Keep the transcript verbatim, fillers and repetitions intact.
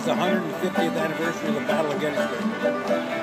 is the one hundred fiftieth anniversary of the Battle of Gettysburg.